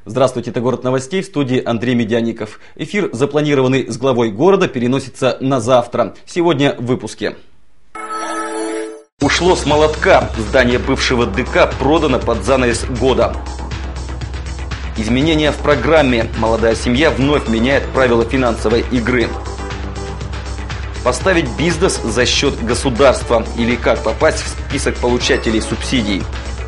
Здравствуйте, это «Город новостей», в студии Андрей Медяников. Эфир, запланированный с главой города, переносится на завтра. Сегодня в выпуске. Ушло с молотка. Здание бывшего ДК продано под занавес года. Изменения в программе. Молодая семья вновь меняет правила финансовой игры. Поставить бизнес за счет государства. Или как попасть в список получателей субсидий.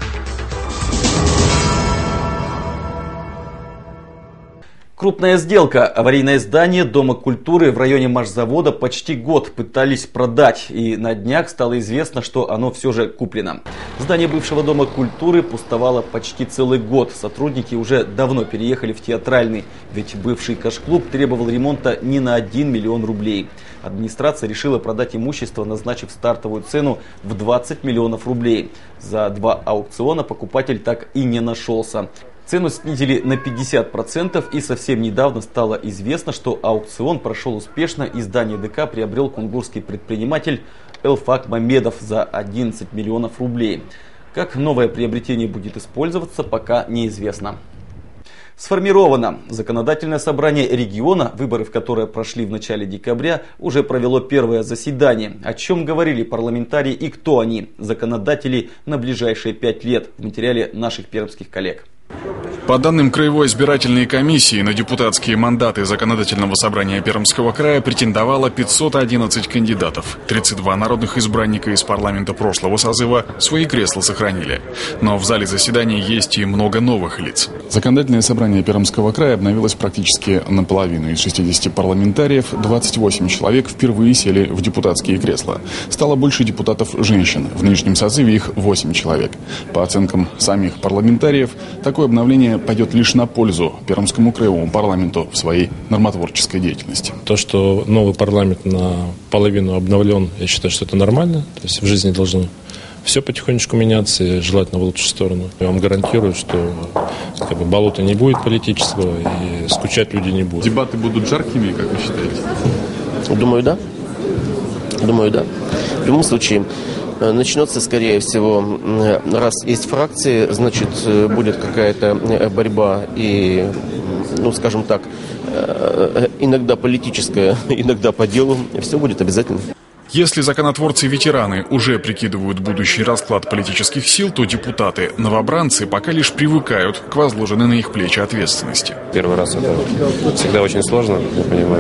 Крупная сделка. Аварийное здание Дома культуры в районе Машзавода почти год пытались продать. И на днях стало известно, что оно все же куплено. Здание бывшего Дома культуры пустовало почти целый год. Сотрудники уже давно переехали в Театральный. Ведь бывший каш-клуб требовал ремонта не на 1 миллион рублей. Администрация решила продать имущество, назначив стартовую цену в 20 миллионов рублей. За 2 аукциона покупатель так и не нашелся. Цену снизили на 50%, и совсем недавно стало известно, что аукцион прошел успешно и здание ДК приобрел кунгурский предприниматель Элфак Мамедов за 11 миллионов рублей. Как новое приобретение будет использоваться, пока неизвестно. Сформировано. Законодательное собрание региона, выборы в которое прошли в начале декабря, уже провело первое заседание. О чем говорили парламентарии и кто они, законодатели на ближайшие 5 лет, в материале наших пермских коллег. По данным Краевой избирательной комиссии, на депутатские мандаты Законодательного собрания Пермского края претендовало 511 кандидатов. 32 народных избранника из парламента прошлого созыва свои кресла сохранили. Но в зале заседаний есть и много новых лиц. Законодательное собрание Пермского края обновилось практически наполовину. Из 60 парламентариев 28 человек впервые сели в депутатские кресла. Стало больше депутатов женщин. В нынешнем созыве их 8 человек. По оценкам самих парламентариев, такое обновление пойдет лишь на пользу Пермскому краевому парламенту в своей нормотворческой деятельности. То, что новый парламент наполовину обновлен, я считаю, что это нормально. То есть в жизни должно все потихонечку меняться, и желательно в лучшую сторону. Я вам гарантирую, что болота не будет политического и скучать люди не будут. Дебаты будут жаркими, как вы считаете? Думаю, да. В любом случае, начнется, скорее всего, раз есть фракции, значит, будет какая-то борьба и, скажем так, иногда политическая, иногда по делу. Все будет обязательно. Если законотворцы-ветераны уже прикидывают будущий расклад политических сил, то депутаты-новобранцы пока лишь привыкают к возложенной на их плечи ответственности. Первый раз это всегда очень сложно, я понимаю.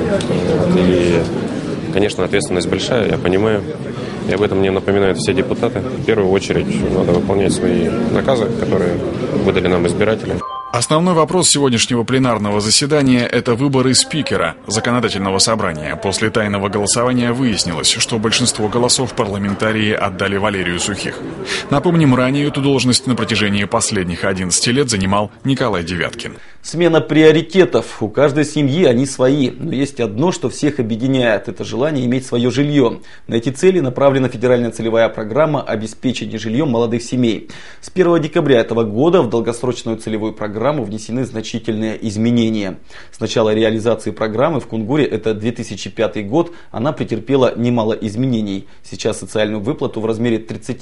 И, конечно, ответственность большая, я понимаю. И об этом мне напоминают все депутаты. В первую очередь надо выполнять свои наказы, которые выдали нам избиратели. Основной вопрос сегодняшнего пленарного заседания – это выборы спикера Законодательного собрания. После тайного голосования выяснилось, что большинство голосов парламентарии отдали Валерию Сухих. Напомним, ранее эту должность на протяжении последних 11 лет занимал Николай Девяткин. Смена приоритетов. У каждой семьи они свои. Но есть одно, что всех объединяет. Это желание иметь свое жилье. На эти цели направлена федеральная целевая программа обеспечения жильем молодых семей. С 1 декабря этого года в долгосрочную целевую программу внесены значительные изменения. С начала реализации программы в Кунгуре, это 2005 год, она претерпела немало изменений. Сейчас социальную выплату в размере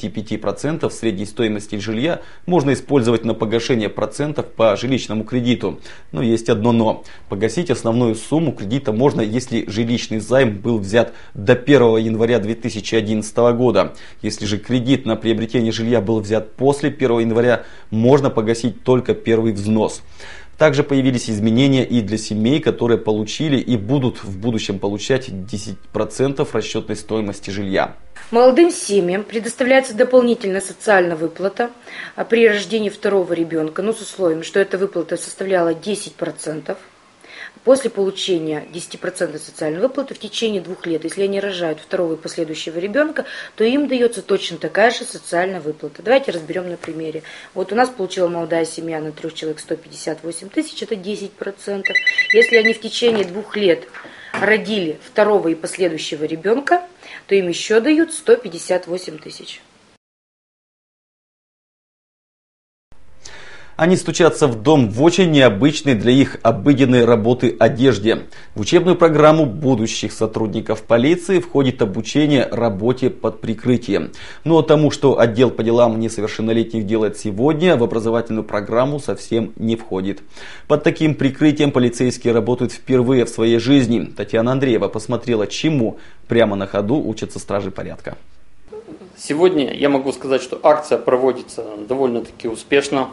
35% средней стоимости жилья можно использовать на погашение процентов по жилищному кредиту. Но есть одно но. Погасить основную сумму кредита можно, если жилищный займ был взят до 1 января 2011 года. Если же кредит на приобретение жилья был взят после 1 января, можно погасить только первый взнос. Также появились изменения и для семей, которые получили и будут в будущем получать 10% расчетной стоимости жилья. Молодым семьям предоставляется дополнительная социальная выплата при рождении второго ребенка, но с условием, что эта выплата составляла 10%. После получения 10% социальной выплаты в течение 2 лет, если они рожают второго и последующего ребенка, то им дается точно такая же социальная выплата. Давайте разберем на примере. Вот у нас получила молодая семья на 3 человек 158 тысяч, это 10%. Если они в течение 2 лет родили второго и последующего ребенка, то им еще дают 158 тысяч. Они стучатся в дом в очень необычной для их обыденной работы одежде. В учебную программу будущих сотрудников полиции входит обучение работе под прикрытием. Но тому, что отдел по делам несовершеннолетних делает сегодня, в образовательную программу совсем не входит. Под таким прикрытием полицейские работают впервые в своей жизни. Татьяна Андреева посмотрела, чему прямо на ходу учатся стражи порядка. Сегодня я могу сказать, что акция проводится довольно-таки успешно.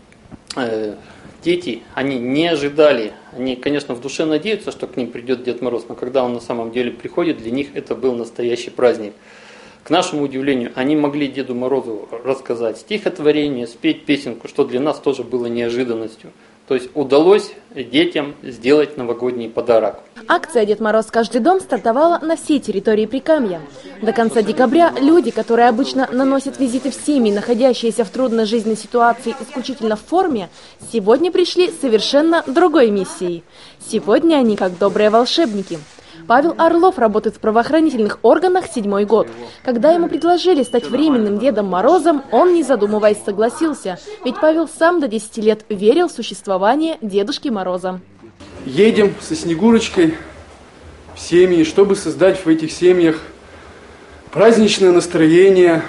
Дети, они не ожидали, они, конечно, в душе надеются, что к ним придет Дед Мороз, но когда он на самом деле приходит, для них это был настоящий праздник. К нашему удивлению, они могли Деду Морозу рассказать стихотворение, спеть песенку, что для нас тоже было неожиданностью. То есть удалось детям сделать новогодний подарок. Акция «Дед Мороз в каждый дом» стартовала на всей территории Прикамья. До конца декабря люди, которые обычно наносят визиты в семьи, находящиеся в трудной жизненной ситуации исключительно в форме, сегодня пришли с совершенно другой миссией. Сегодня они как добрые волшебники. Павел Орлов работает в правоохранительных органах 7-й год. Когда ему предложили стать временным Дедом Морозом, он, не задумываясь, согласился. Ведь Павел сам до 10 лет верил в существование Дедушки Мороза. Едем со Снегурочкой в семьи, чтобы создать в этих семьях праздничное настроение,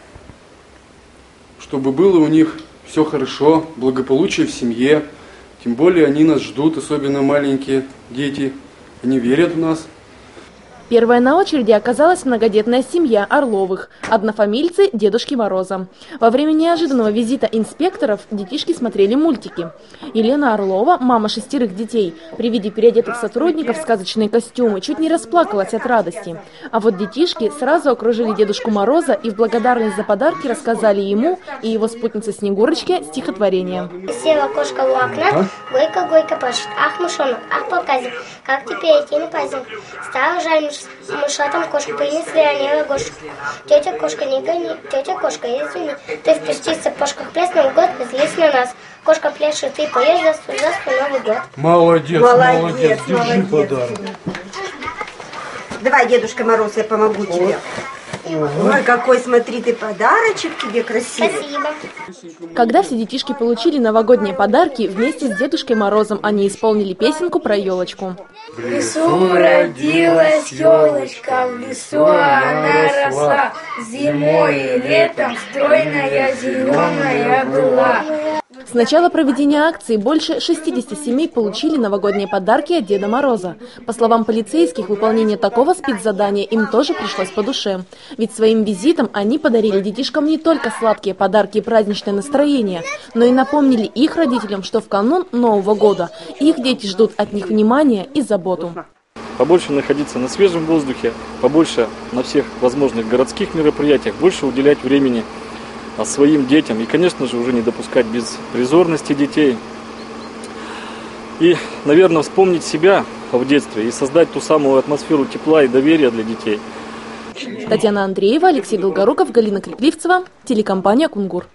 чтобы было у них все хорошо, благополучие в семье. Тем более они нас ждут, особенно маленькие дети. Они верят в нас. Первая на очереди оказалась многодетная семья Орловых, однофамильцы Дедушки Мороза. Во время неожиданного визита инспекторов детишки смотрели мультики. Елена Орлова, мама 6 детей, при виде переодетых сотрудников в сказочные костюмы чуть не расплакалась от радости. А вот детишки сразу окружили Дедушку Мороза и в благодарность за подарки рассказали ему и его спутнице Снегурочке стихотворение. Села кошка у окна, гойка-гойка пашет. Ах, мышонок, ах, проказник, как теперь идти на праздник? Стало жаль мышатам кошку, принесли они рогожку. Тетя кошка, не гони, тетя кошка, извини. Ты в пустить сапожках пляс Новый год, злись на нас. Кошка пляшет, ты поешь за Новый год. Молодец, молодец, держи подарок. Давай, Дедушка Мороз, я помогу тебе. Ой, какой, смотри, ты подарочек тебе красивый. Спасибо. Когда все детишки получили новогодние подарки, вместе с Дедушкой Морозом они исполнили песенку про елочку. В лесу родилась елочка, в лесу она росла, зимой и летом стройная зеленая была. С начала проведения акции больше 60 семей получили новогодние подарки от Деда Мороза. По словам полицейских, выполнение такого спецзадания им тоже пришлось по душе. Ведь своим визитом они подарили детишкам не только сладкие подарки и праздничное настроение, но и напомнили их родителям, что в канун Нового года их дети ждут от них внимания и заботу. Побольше находиться на свежем воздухе, побольше на всех возможных городских мероприятиях, больше уделять времени своим детям и, конечно же, уже не допускать беспризорности детей. И, наверное, вспомнить себя в детстве и создать ту самую атмосферу тепла и доверия для детей. Татьяна Андреева, Алексей Долгоруков, Галина Крикливцева, телекомпания «Кунгур».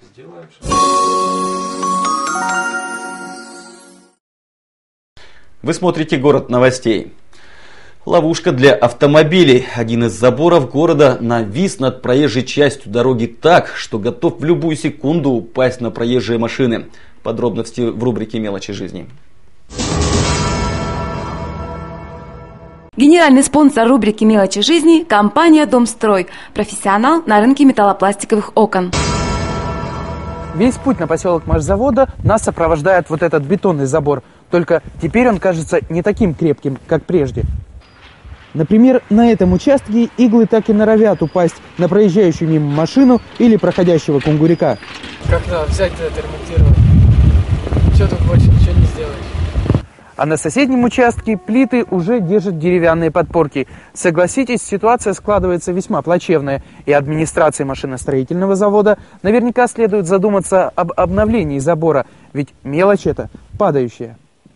Вы смотрите «Город новостей». Ловушка для автомобилей. Один из заборов города навис над проезжей частью дороги так, что готов в любую секунду упасть на проезжие машины. Подробности в рубрике «Мелочи жизни». Генеральный спонсор рубрики «Мелочи жизни» – компания «Домстрой», профессионал на рынке металлопластиковых окон. Весь путь на поселок Машзавода нас сопровождает вот этот бетонный забор. Только теперь он кажется не таким крепким, как прежде. Например, на этом участке иглы так и норовят упасть на проезжающую мимо машину или проходящего кунгуряка. Как надо взять это ремонтировать? Все тут больше ничего не сделаешь. А на соседнем участке плиты уже держат деревянные подпорки. Согласитесь, ситуация складывается весьма плачевная, и администрации машиностроительного завода наверняка следует задуматься об обновлении забора, ведь мелочь это падающая.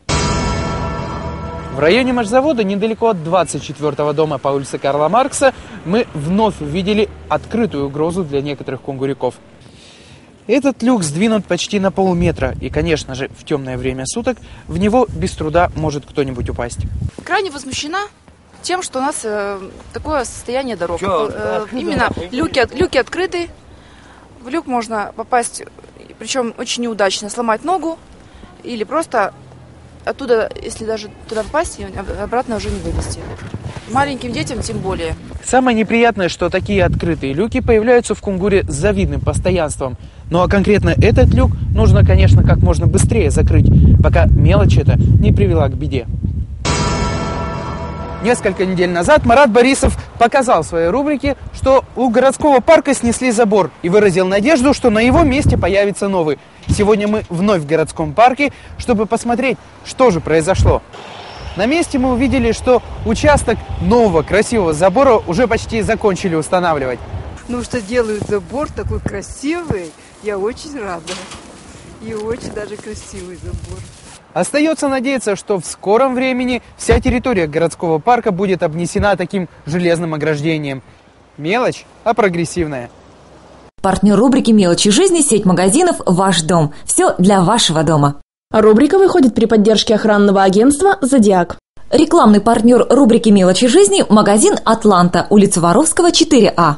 В районе Машзавода, недалеко от 24-го дома по улице Карла Маркса, мы вновь увидели открытую угрозу для некоторых кунгуряков. Этот люк сдвинут почти на полметра, и, конечно же, в темное время суток в него без труда может кто-нибудь упасть. Крайне возмущена тем, что у нас такое состояние дорог. Именно люки открыты, в люк можно попасть причем очень неудачно, сломать ногу или просто оттуда, если даже туда попасть, обратно уже не вылезти. Маленьким детям тем более. Самое неприятное, что такие открытые люки появляются в Кунгуре с завидным постоянством. Ну а конкретно этот люк нужно, конечно, как можно быстрее закрыть, пока мелочь эта не привела к беде. Несколько недель назад Марат Борисов показал в своей рубрике, что у городского парка снесли забор и выразил надежду, что на его месте появится новый. Сегодня мы вновь в городском парке, чтобы посмотреть, что же произошло. На месте мы увидели, что участок нового красивого забора уже почти закончили устанавливать. Ну что делают забор такой красивый, я очень рада. И очень даже красивый забор. Остается надеяться, что в скором времени вся территория городского парка будет обнесена таким железным ограждением. Мелочь, а прогрессивная. Партнер рубрики «Мелочи жизни» — сеть магазинов «Ваш дом». Все для вашего дома. Рубрика выходит при поддержке охранного агентства «Зодиак». Рекламный партнер рубрики «Мелочи жизни» — магазин «Атланта», улица Воровского, 4А.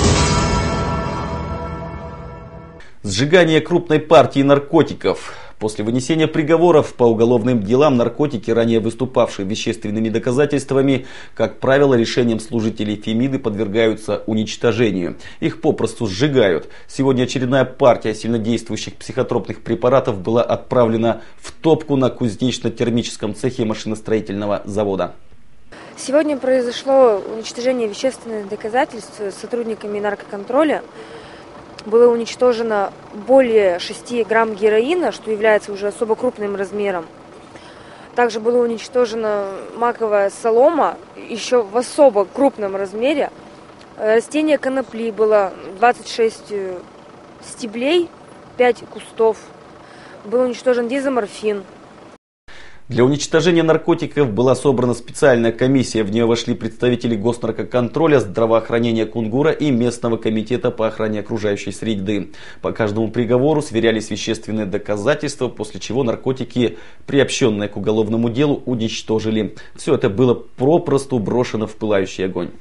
Сжигание крупной партии наркотиков. После вынесения приговоров по уголовным делам наркотики, ранее выступавшие вещественными доказательствами, как правило, решением служителей Фемиды подвергаются уничтожению. Их попросту сжигают. Сегодня очередная партия сильнодействующих психотропных препаратов была отправлена в топку на кузнечно-термическом цехе машиностроительного завода. Сегодня произошло уничтожение вещественных доказательств сотрудниками наркоконтроля. Было уничтожено более 6 грамм героина, что является уже особо крупным размером. Также была уничтожена маковая солома, еще в особо крупном размере. Растение конопли было 26 стеблей, 5 кустов. Был уничтожен дизоморфин. Для уничтожения наркотиков была собрана специальная комиссия. В нее вошли представители Госнаркоконтроля, здравоохранения Кунгура и местного комитета по охране окружающей среды. По каждому приговору сверялись вещественные доказательства, после чего наркотики, приобщенные к уголовному делу, уничтожили. Все это было попросту брошено в пылающий огонь.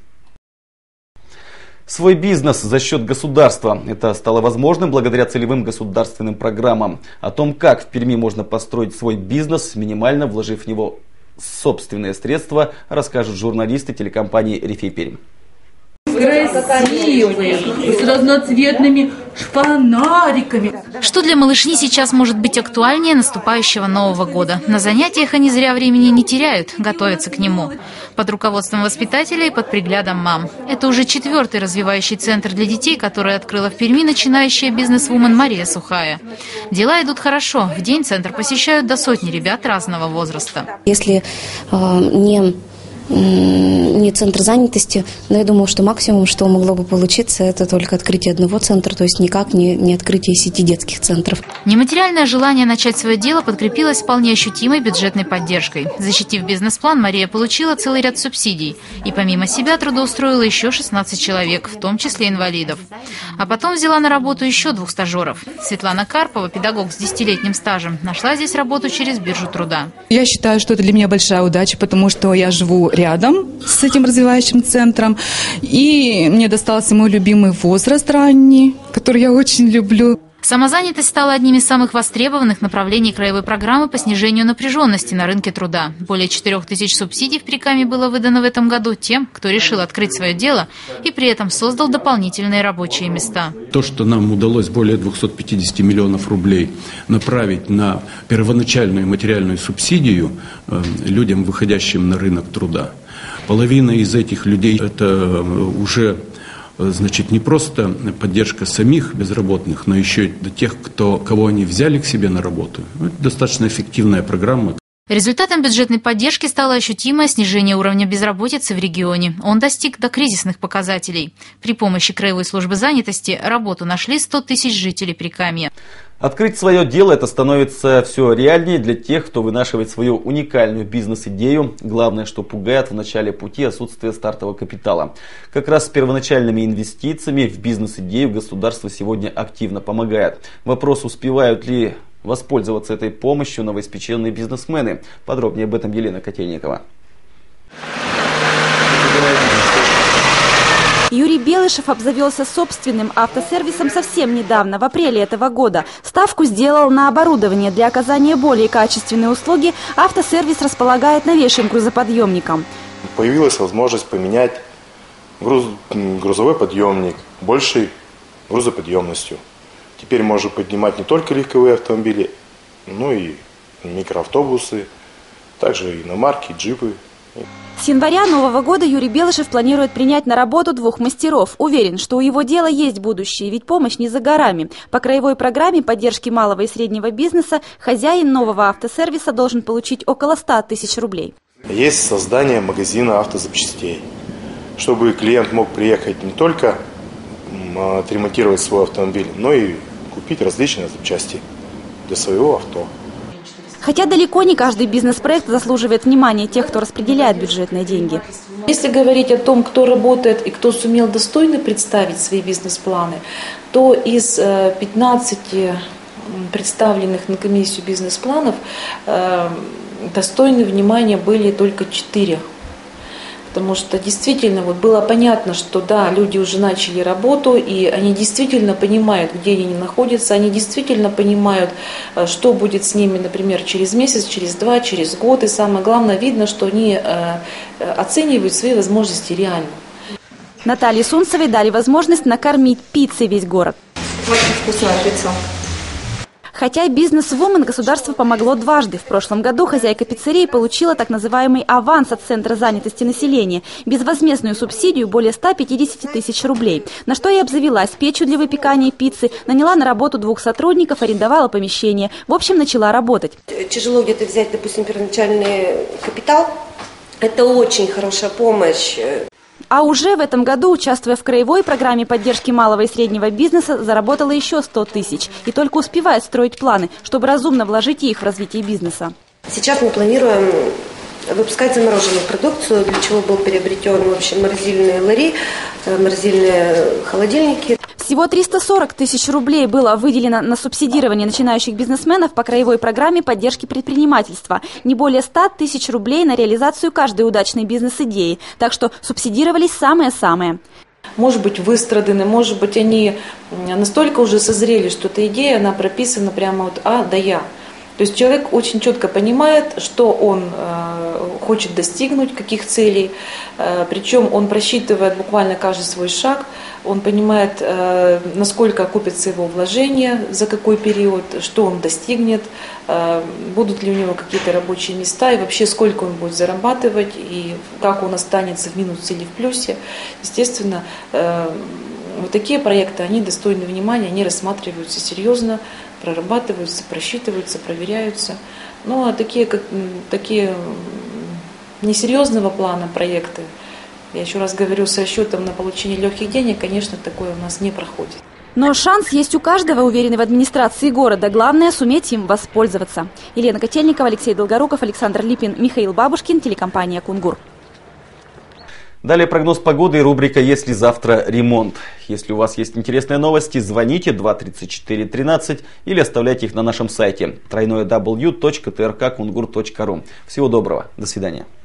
Свой бизнес за счет государства. Это стало возможным благодаря целевым государственным программам. О том, как в Перми можно построить свой бизнес, минимально вложив в него собственные средства, расскажут журналисты телекомпании «Рифей Пермь». Красивые, с разноцветными фонариками. Что для малышни сейчас может быть актуальнее наступающего Нового года? На занятиях они зря времени не теряют, готовятся к нему. Под руководством воспитателей и под приглядом мам. Это уже 4-й развивающий центр для детей, который открыла в Перми начинающая бизнес-вумен Мария Сухая. Дела идут хорошо. В день центр посещают до 100 ребят разного возраста. Если не центр занятости, но я думаю, что максимум, что могло бы получиться, это только открытие одного центра, то есть никак не открытие сети детских центров. Нематериальное желание начать свое дело подкрепилось вполне ощутимой бюджетной поддержкой. Защитив бизнес-план, Мария получила целый ряд субсидий и помимо себя трудоустроила еще 16 человек, в том числе инвалидов. А потом взяла на работу еще 2 стажеров. Светлана Карпова, педагог с 10-летним стажем, нашла здесь работу через биржу труда. Я считаю, что это для меня большая удача, потому что я живу рядом с этим развивающим центром. И мне достался мой любимый возраст ранний, который я очень люблю. Самозанятость стала одним из самых востребованных направлений краевой программы по снижению напряженности на рынке труда. Более 4000 субсидий в Прикамье было выдано в этом году тем, кто решил открыть свое дело и при этом создал дополнительные рабочие места. То, что нам удалось более 250 миллионов рублей направить на первоначальную материальную субсидию людям, выходящим на рынок труда, половина из этих людей – это уже, значит, не просто поддержка самих безработных, но еще и тех, кого они взяли к себе на работу. Это достаточно эффективная программа. Результатом бюджетной поддержки стало ощутимое снижение уровня безработицы в регионе. Он достиг докризисных показателей. При помощи Краевой службы занятости работу нашли 100 тысяч жителей Прикамья. Открыть свое дело — это становится все реальнее для тех, кто вынашивает свою уникальную бизнес-идею. Главное, что пугает в начале пути — отсутствие стартового капитала. Как раз с первоначальными инвестициями в бизнес-идею государство сегодня активно помогает. Вопрос, успевают ли воспользоваться этой помощью новоиспеченные бизнесмены. Подробнее об этом Елена Котельникова. Юрий Белышев обзавелся собственным автосервисом совсем недавно, в апреле этого года. Ставку сделал на оборудование. Для оказания более качественной услуги автосервис располагает новейшим грузоподъемником. Появилась возможность поменять грузовой подъемник большей грузоподъемностью. Теперь можно поднимать не только легковые автомобили, но и микроавтобусы, также иномарки, джипы. С января нового года Юрий Белышев планирует принять на работу 2 мастеров. Уверен, что у его дела есть будущее, ведь помощь не за горами. По краевой программе поддержки малого и среднего бизнеса хозяин нового автосервиса должен получить около 100 тысяч рублей. Есть создание магазина автозапчастей, чтобы клиент мог приехать не только отремонтировать свой автомобиль, но и купить различные запчасти для своего авто. Хотя далеко не каждый бизнес-проект заслуживает внимания тех, кто распределяет бюджетные деньги. Если говорить о том, кто работает и кто сумел достойно представить свои бизнес-планы, то из 15 представленных на комиссию бизнес-планов достойны внимания были только 4. Потому что действительно было понятно, что да, люди уже начали работу, и они действительно понимают, где они находятся, они действительно понимают, что будет с ними, например, через месяц, через 2, через год. И самое главное, видно, что они оценивают свои возможности реально. Наталье Сунцевой дали возможность накормить пиццей весь город. Очень вкусная пицца. Хотя бизнес-вумен государство помогло дважды. В прошлом году хозяйка пиццерии получила так называемый аванс от Центра занятости населения, безвозмездную субсидию более 150 тысяч рублей. На что и обзавелась печью для выпекания пиццы, наняла на работу 2 сотрудников, арендовала помещение. В общем, начала работать. Тяжело где-то взять, допустим, первоначальный капитал. Это очень хорошая помощь. А уже в этом году, участвуя в краевой программе поддержки малого и среднего бизнеса, заработала еще 100 тысяч. И только успевает строить планы, чтобы разумно вложить их в развитие бизнеса. Сейчас мы планируем выпускать замороженную продукцию, для чего был приобретен в общем морозильные лари, морозильные холодильники. Всего 340 тысяч рублей было выделено на субсидирование начинающих бизнесменов по краевой программе поддержки предпринимательства. Не более 100 тысяч рублей на реализацию каждой удачной бизнес-идеи. Так что субсидировались самые-самые. Может быть, выстраданы, может быть, они настолько уже созрели, что эта идея, она прописана прямо от А до Я. То есть человек очень четко понимает, что он хочет достигнуть, каких целей, причем он просчитывает буквально каждый свой шаг, он понимает, насколько окупятся его вложения, за какой период, что он достигнет, будут ли у него какие-то рабочие места и вообще сколько он будет зарабатывать и как он останется в минусе или в плюсе. Естественно, вот такие проекты, они достойны внимания, они рассматриваются серьезно, прорабатываются, просчитываются, проверяются. Ну а такие несерьезного плана проекты, я еще раз говорю, с расчетом на получение легких денег, конечно, такое у нас не проходит. Но шанс есть у каждого, уверены в администрации города. Главное – суметь им воспользоваться. Елена Котельникова, Алексей Долгоруков, Александр Липин, Михаил Бабушкин, телекомпания «Кунгур». Далее прогноз погоды и рубрика «Если завтра ремонт». Если у вас есть интересные новости, звоните 23413 или оставляйте их на нашем сайте www.trkkungur.ru. Всего доброго. До свидания.